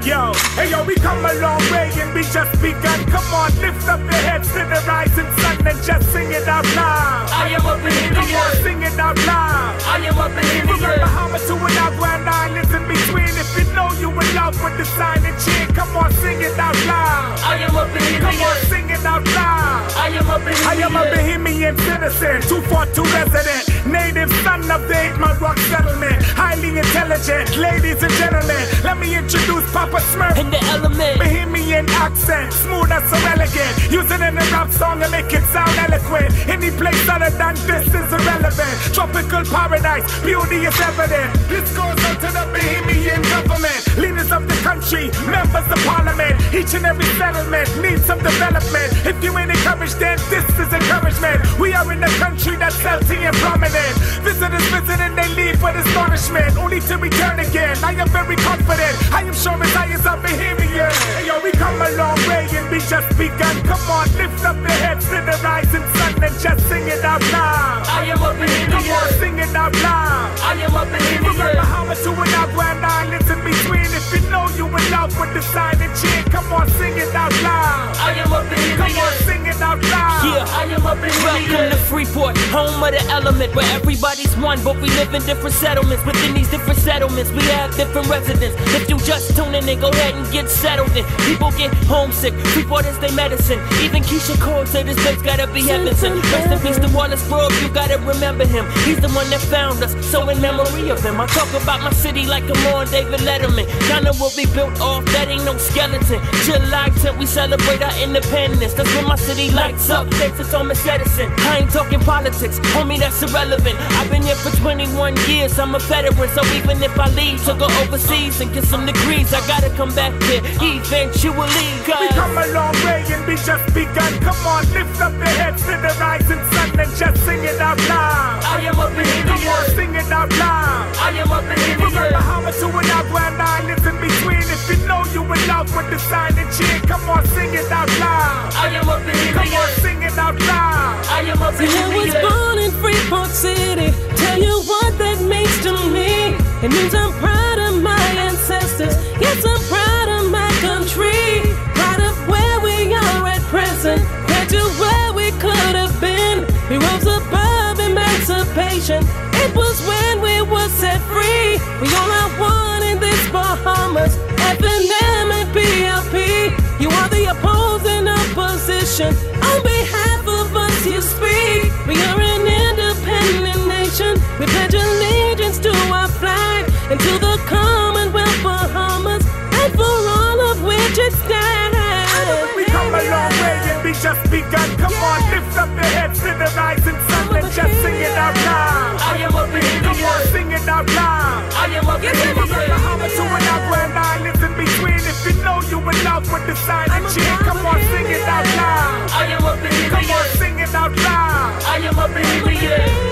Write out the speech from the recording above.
Yo, hey yo, we come a long way and we just begun. Come on, lift up your heads to the rising sun and just sing it out loud. I am a Bahamian. Come on, sing it out loud. I am a Bahamian. From Bahama to an Grand Islands in between. If you know you in love with the sign and cheer, come on, sing it out loud. I am a Bahamian. Come on, sing it out loud. I am a Bahamian. I am a Bahamian citizen, 242 resident, native son of the 8 Mile Rock settlement, highly intelligent, ladies and gentlemen. Let me introduce Papa Smurf in the element. Bahamian accent, smooth and so elegant. Use it in a rap song and make it sound eloquent. Any place other than this is irrelevant. Tropical paradise, beauty is evident. This goes out to the Bahamian government, leaders of the country, members of parliament. Each and every settlement needs some development. If you ain't encouraged, then this is encouragement. We are in a country that's healthy and prominent. Visitors visit and they leave with astonishment, only to return again. I am very confident, I am sure as I is a Bahamian. Hey yo, we come a long way and we just begun. Come on, lift up your heads to the rising sun and just sing it out loud. I am a Bahamian. Come on, sing it out loud. I am a Bahamian. From Bahama to an Grand Islands in between. If you know you in love with the sign and cheer, come on, sing it out loud. I am a Bahamian. Come on, sing it out loud. Yeah, I am a Bahamian. Welcome to Freeport, home of the element, where everybody's one, but we live in different settlements. Within these different settlements, we have different residents. If you just tune in, then go ahead and get settled in. People get homesick, Freeport is their medicine. Even Keisha Cole said this place gotta be heaven sent. Rest in peace to Wallace Grove, you gotta remember him. He's the one that found us, so in memory of him, I talk about my city like I'm on David Letterman. Ghana will be built off, that ain't no skeleton. July 10th, we celebrate our independence. That's when my city lights up, thanks to Thomas Edison. I ain't talking politics, homie, that's irrelevant. I've been here for 21 years, I'm a veteran. So even if I leave to go overseas and get some degrees, I gotta come back here eventually. We come a long way and we just begun. Come on, lift up your heads to the rising sun and just sing it out loud. I am a Bahamian. Come on, sing it out loud. I am a Bahamian. From Bahama to an Grand Islands in between. If you know you in love with the sign and cheer, come on, sing it out loud. I am a Bahamian. Come on, sing it out loud. I am a Bahamian. I was born in Freeport City. Tell you what that means to me. It means I'm proud of my ancestors. Yes, I'm proud of my country. Proud of where we are at present. Compared to where we could have been. We rose above emancipation. It was when we were set free. We all are one in this Bahamas. FNM and PLP. You are the opposing opposition. On behalf of us you speak. We are an independent nation. We pledge allegiance to our flag and to the Commonwealth Bahamas, and for all of which it stands. We come a long way and we just begun. Come on, lift up your heads to the rising sun and just sing it out loud. I am a Bahamian. Come on, sing it out loud. I am a Bahamian. From Bahama to an Grand Islands in between. If you know you in love with the sign and cheer, come on, sing it out loud. I am a Bahamian. Come on, sing it out loud. I am a Bahamian.